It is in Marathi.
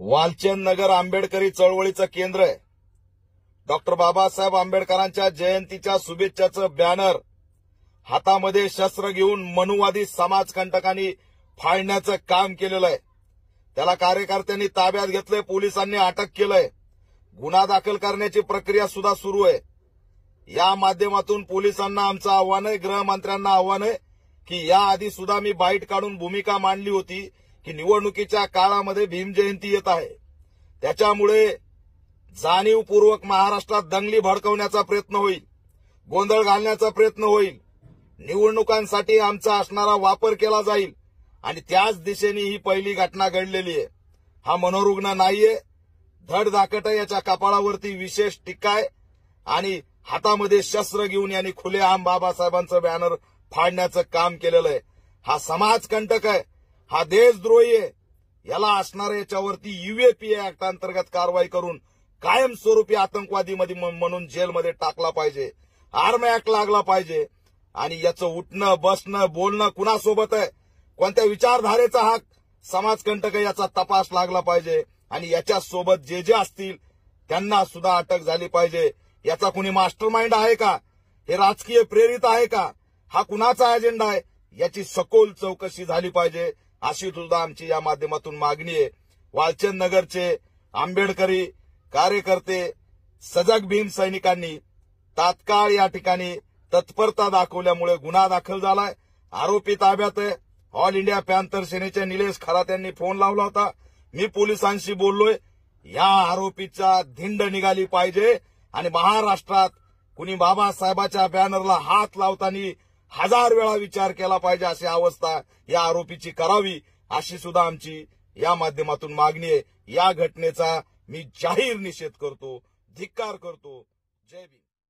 वालचंद नगर आंबेडकरी चळवळीचं केंद्र आहे। डॉक्टर बाबासाहेब आंबेडकरांच्या जयंतीच्या शुभेच्छाचं बॅनर हातामध्ये शस्त्र घेऊन मनुवादी समाजकंटकांनी फाडण्याचं काम केलेलं आहे। त्याला कार्यकर्त्यांनी ताब्यात घेतलंय, पोलिसांनी अटक केलंय, गुन्हा दाखल करण्याची प्रक्रिया सुद्धा सुरू आहे। या माध्यमातून पोलिसांना आमचं आव्हान आहे, गृहमंत्र्यांना आव्हान आहे की याआधी सुद्धा मी बाईट काढून भूमिका मांडली होती की निवडणुकीच्या काळामध्ये भीम जयंती येत आहे, त्याच्यामुळे जाणीवपूर्वक महाराष्ट्रात दंगली भडकवण्याचा प्रयत्न होईल, गोंधळ घालण्याचा प्रयत्न होईल, निवडणुकांसाठी आमचा असणारा वापर केला जाईल आणि त्याच दिशेने ही पहिली घटना घडलेली आहे। हा मनोरुग्ण नाहीये, धडधाकट याच्या कपाळावरती विशेष टीका आहे आणि हातामध्ये शस्त्र घेऊन यांनी खुलेआम बाबासाहेबांचं बॅनर फाडण्याचं काम केलेलं आहे। हा समाजकंटक आहे, हा देशद्रोही आहे। याला असणाऱ्या याच्यावरती यूएपीए ऍक्ट अंतर्गत कारवाई करून कायमस्वरूपी आतंकवादी म्हणून जेलमध्ये टाकला पाहिजे, आर्म ऍक्ट लागला पाहिजे आणि याचं उठणं बसणं बोलणं कुणासोबत आहे, कोणत्या विचारधारेचा हा समाजकंटक आहे याचा तपास लागला पाहिजे आणि याच्या सोबत जे जे असतील त्यांना सुद्धा अटक झाली पाहिजे। याचा कुणी मास्टरमाइंड आहे का, हे राजकीय प्रेरित आहे का, हा कुणाचा अजेंडा आहे, याची सखोल चौकशी झाली पाहिजे अशी सुद्धा आमची या माध्यमातून मागणी आहे। वालचंद नगरचे आंबेडकरी कार्यकर्ते सजग भीम सैनिकांनी तात्काळ या ठिकाणी तत्परता दाखवल्यामुळे गुन्हा दाखल झालाय, आरोपी ताब्यात आहे। ऑल इंडिया पॅंथर सेनेचे निलेश खरात यांनी फोन लावला होता, मी पोलिसांशी बोललोय, या आरोपीचा धिंड निघाली पाहिजे आणि महाराष्ट्रात कुणी बाबासाहेबाच्या बॅनरला हात लावताना 1000 वेळा विचार केला पाहिजे अशी अवस्था या आरोपीची करावी अशी सुद्धा आमची या माध्यमातून मागणी आहे। या घटनेचा मी जाहीर निषेध करतो, धिक्कार करतो। जय भीम।